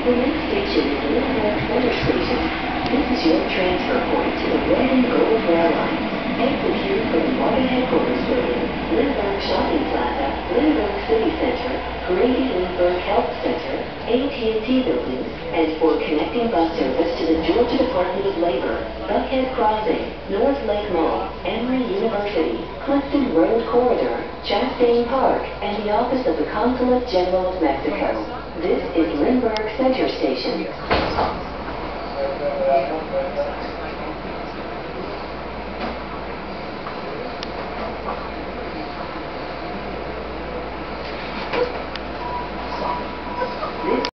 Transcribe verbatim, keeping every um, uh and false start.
The next station is Linbergh Center Station. This is your transfer point to the red and gold rail line. Exit here from the Buckhead headquarters building, Linbergh Shopping Plaza, Linbergh City Center, Grady Linbergh Health Center, A T and T buildings, and for connecting bus service to the Georgia Department of Labor, Buckhead Crossing, North Lake Mall, Emory University, Clifton Road Corridor, Chastain Park, and the office of the Consulate General of Mexico.